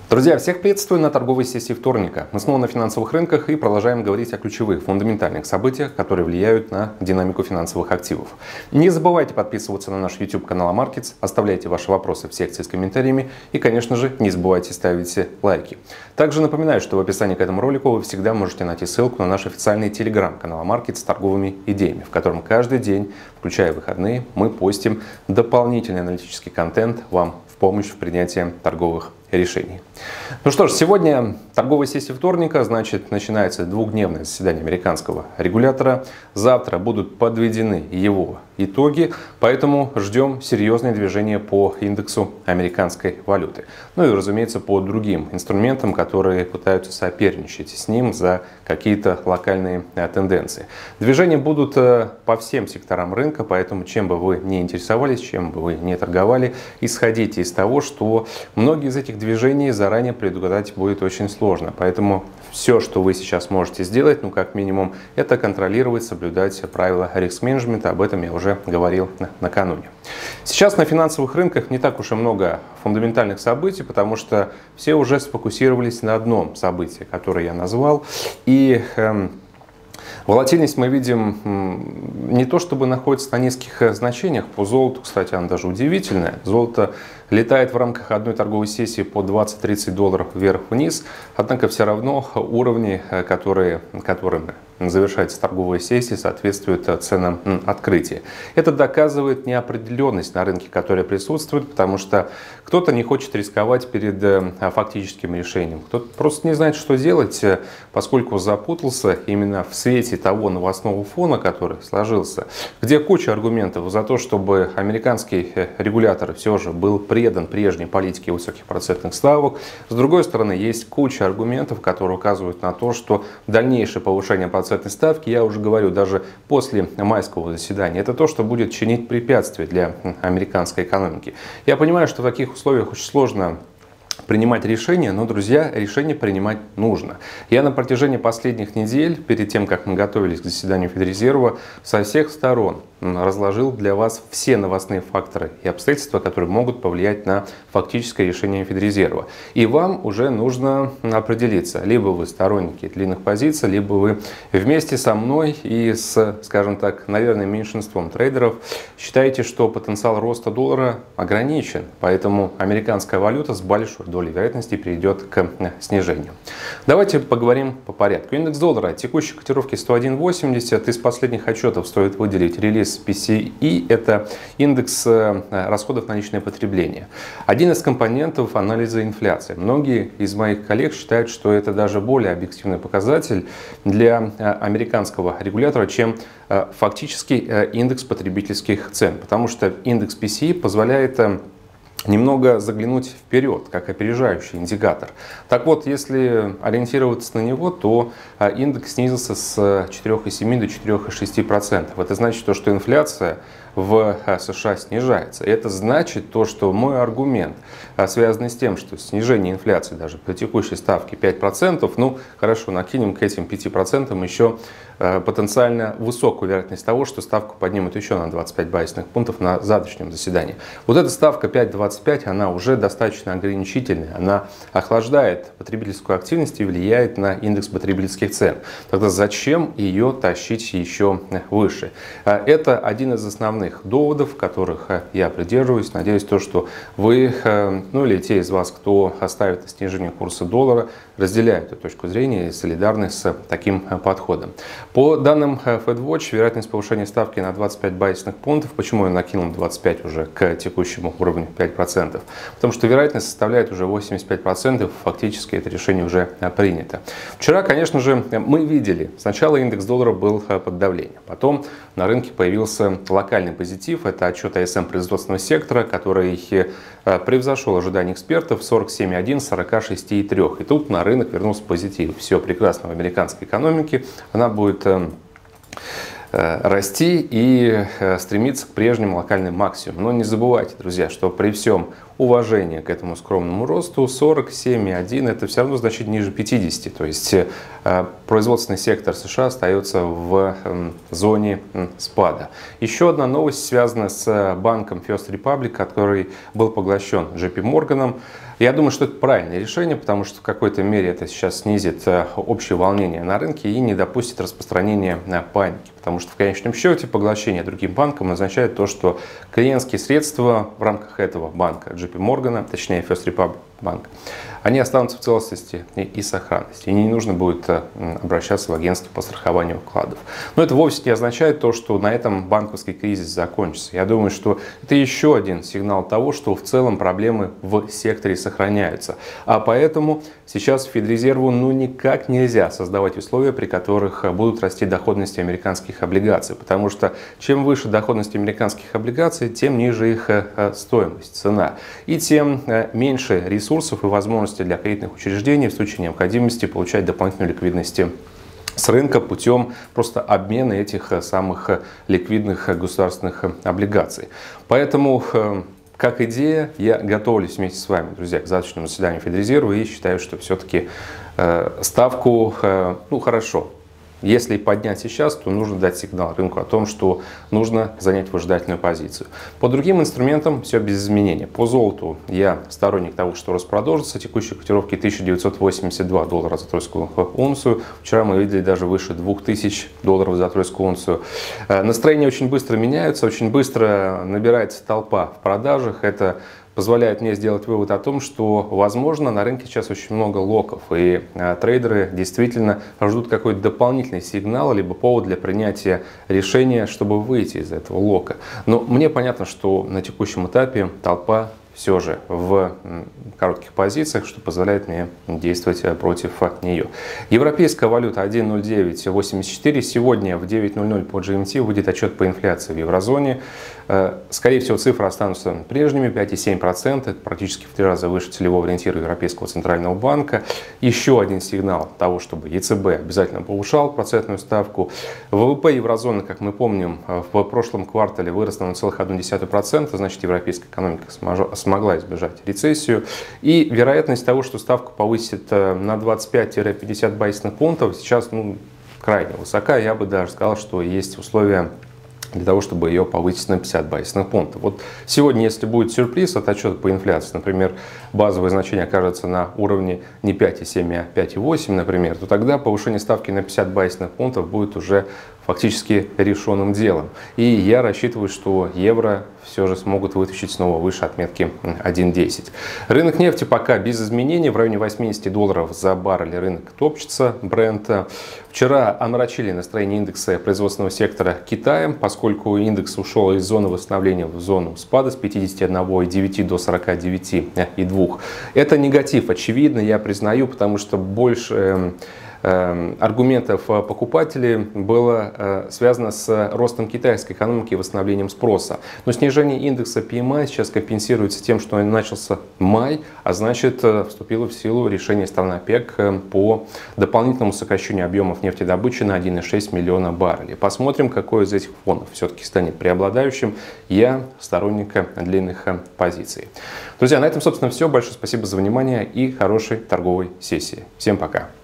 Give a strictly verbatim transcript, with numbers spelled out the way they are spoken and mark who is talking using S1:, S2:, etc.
S1: Друзья, всех приветствую на торговой сессии вторника. Мы снова на финансовых рынках и продолжаем говорить о ключевых, фундаментальных событиях, которые влияют на динамику финансовых активов. Не забывайте подписываться на наш YouTube канал Markets, оставляйте ваши вопросы в секции с комментариями и, конечно же, не забывайте ставить лайки. Также напоминаю, что в описании к этому ролику вы всегда можете найти ссылку на наш официальный телеграм-канал Markets с торговыми идеями, в котором каждый день, включая выходные, мы постим дополнительный аналитический контент вам в помощь в принятии торговых решений. Ну что ж, сегодня торговая сессия вторника, значит, начинается двухдневное заседание американского регулятора. Завтра будут подведены его итоги, поэтому ждем серьезные движения по индексу американской валюты. Ну и, разумеется, по другим инструментам, которые пытаются соперничать с ним за какие-то локальные тенденции. Движения будут по всем секторам рынка, поэтому чем бы вы ни интересовались, чем бы вы ни торговали, исходите из того, что многие из этих движений заранее предугадать будет очень сложно. Поэтому все, что вы сейчас можете сделать, ну как минимум, это контролировать, соблюдать правила риск-менеджмента. Об этом я уже говорил накануне. Сейчас на финансовых рынках не так уж и много фундаментальных событий, потому что все уже сфокусировались на одном событии, которое я назвал. И эм, волатильность мы видим не то чтобы находится на низких значениях. По золоту, кстати, она даже удивительная. Золото летает в рамках одной торговой сессии по двадцать-тридцать долларов вверх-вниз. Однако все равно уровни, которые, которыми завершается торговая сессия, соответствуют ценам открытия. Это доказывает неопределенность на рынке, которая присутствует, потому что кто-то не хочет рисковать перед фактическим решением. Кто-то просто не знает, что делать, поскольку запутался именно в свете того новостного фона, который сложился, где куча аргументов за то, чтобы американский регулятор все же был предан прежней политике высоких процентных ставок. С другой стороны, есть куча аргументов, которые указывают на то, что дальнейшее повышение процентной ставки, я уже говорю, даже после майского заседания, это то, что будет чинить препятствия для американской экономики. Я понимаю, что в таких условиях очень сложно принимать решения, но, друзья, решения принимать нужно. Я на протяжении последних недель, перед тем, как мы готовились к заседанию Федрезерва, со всех сторон разложил для вас все новостные факторы и обстоятельства, которые могут повлиять на фактическое решение Федрезерва. И вам уже нужно определиться, либо вы сторонники длинных позиций, либо вы вместе со мной и с, скажем так, наверное, меньшинством трейдеров считаете, что потенциал роста доллара ограничен, поэтому американская валюта с большой долей вероятности перейдет к снижению. Давайте поговорим по порядку. Индекс доллара текущей котировки сто один восемьдесят. Из последних отчетов стоит выделить релиз пи си и, это индекс расходов на личное потребление. Один из компонентов анализа инфляции. Многие из моих коллег считают, что это даже более объективный показатель для американского регулятора, чем фактически индекс потребительских цен, потому что индекс пи си позволяет немного заглянуть вперед, как опережающий индикатор. Так вот, если ориентироваться на него, то индекс снизился с четырёх целых семи десятых до четырёх целых шести десятых процента. Это значит, что инфляция в США снижается. И это значит то, что мой аргумент, связанный с тем, что снижение инфляции даже по текущей ставке пять процентов, ну хорошо, накинем к этим пяти процентам еще потенциально высокую вероятность того, что ставку поднимут еще на двадцать пять базисных пунктов на завтрашнем заседании. Вот эта ставка пять двадцать пять, она уже достаточно ограничительная, она охлаждает потребительскую активность и влияет на индекс потребительских цен. Тогда зачем ее тащить еще выше? Это один из основных доводов, которых я придерживаюсь. Надеюсь, то, что вы, ну или те из вас, кто оставит снижение курса доллара, разделяют эту точку зрения и солидарны с таким подходом. По данным FedWatch, вероятность повышения ставки на двадцать пять базисных пунктов, почему я накинул двадцать пять уже к текущему уровню пять процентов? Потому что вероятность составляет уже восемьдесят пять процентов, фактически это решение уже принято. Вчера, конечно же, мы видели, сначала индекс доллара был под давлением, потом на рынке появился локальный позитив, это отчет эй эс эм производственного сектора, который превзошел ожидания экспертов сорок семь целых один, сорок шесть целых три. И тут на рынок вернулся позитив. Все прекрасно в американской экономике, она будет расти и стремиться к прежним локальным максимумам. Но не забывайте, друзья, что при всем уважение к этому скромному росту. сорок семь и один это все равно значительно ниже пятидесяти. То есть производственный сектор США остается в зоне спада. Еще одна новость связана с банком First Republic, который был поглощен джей пи Morgan. Я думаю, что это правильное решение, потому что в какой-то мере это сейчас снизит общее волнение на рынке и не допустит распространения паники. Потому что в конечном счете поглощение другим банком означает то, что клиентские средства в рамках этого банка джей пи Morgan, точнее First Republic Bank, они останутся в целостности и сохранности. И не нужно будет обращаться в агентство по страхованию вкладов. Но это вовсе не означает то, что на этом банковский кризис закончится. Я думаю, что это еще один сигнал того, что в целом проблемы в секторе сохраняются. А поэтому сейчас Федрезерву ну никак нельзя создавать условия, при которых будут расти доходности американских облигаций. Потому что чем выше доходность американских облигаций, тем ниже их стоимость, цена. И тем меньше ресурсов и возможностей для кредитных учреждений в случае необходимости получать дополнительную ликвидность с рынка путем просто обмена этих самых ликвидных государственных облигаций. Поэтому, как идея, я готовлюсь вместе с вами, друзья, к завтрашнему заседанию Федрезерва и считаю, что все-таки ставку, ну хорошо, если поднять сейчас, то нужно дать сигнал рынку о том, что нужно занять выжидательную позицию. По другим инструментам все без изменений. По золоту я сторонник того, что рост продолжится. Текущие котировки тысяча девятьсот восемьдесят два доллара за тройскую унцию. Вчера мы видели даже выше двух тысяч долларов за тройскую унцию. Настроения очень быстро меняются, очень быстро набирается толпа в продажах. Это позволяет мне сделать вывод о том, что, возможно, на рынке сейчас очень много локов, и а, трейдеры действительно ждут какой-то дополнительный сигнал, либо повод для принятия решения, чтобы выйти из этого лока. Но мне понятно, что на текущем этапе толпа все же в коротких позициях, что позволяет мне действовать против нее. Европейская валюта один ноль девять восемьдесят четыре. Сегодня в девять ноль ноль по джи эм ти выйдет отчет по инфляции в еврозоне. Скорее всего, цифры останутся прежними, пять и семь десятых процента. Это практически в три раза выше целевого ориентира Европейского центрального банка. Еще один сигнал того, чтобы е цэ бэ обязательно повышал процентную ставку. вэ вэ пэ еврозоны, как мы помним, в прошлом квартале вырос на ноль целых одну десятую процента. Значит, европейская экономика смогла избежать рецессию. И вероятность того, что ставку повысит на двадцать пять — пятьдесят базисных пунктов, сейчас ну, крайне высока. Я бы даже сказал, что есть условия для того, чтобы ее повысить на пятьдесят базисных пунктов. Вот сегодня, если будет сюрприз от отчета по инфляции, например, базовое значение окажется на уровне не пять и семь, а пять и восемь, например, то тогда повышение ставки на пятьдесят базисных пунктов будет уже фактически решенным делом. И я рассчитываю, что евро все же смогут вытащить снова выше отметки один десять. Рынок нефти пока без изменений, в районе восьмидесяти долларов за баррель рынок топчется Брента. Вчера омрачили настроение индекса производственного сектора Китая, поскольку индекс ушел из зоны восстановления в зону спада с пятидесяти одного и девяти до сорока девяти и двух. Это негатив, очевидно, я признаю, потому что больше аргументов покупателей было связано с ростом китайской экономики и восстановлением спроса. Но снижение индекса пи эм ай сейчас компенсируется тем, что начался май, а значит вступило в силу решение стран ОПЕК по дополнительному сокращению объемов нефтедобычи на один и шесть миллиона баррелей. Посмотрим, какой из этих фонов все-таки станет преобладающим. Я сторонник длинных позиций. Друзья, на этом, собственно, все. Большое спасибо за внимание и хорошей торговой сессии. Всем пока.